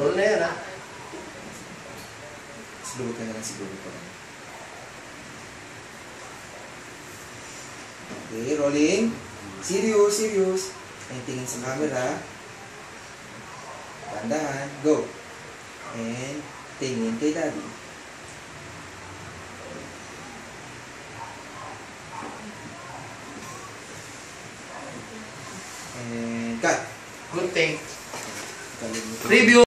Roll na yan, ha? Slow ka na lang siguro pa. Okay, rolling. Serious, serious. And tingin sa camera. Tandahan. Go. And tingin kay daddy. And cut. Good thing. Kalimutan. Review.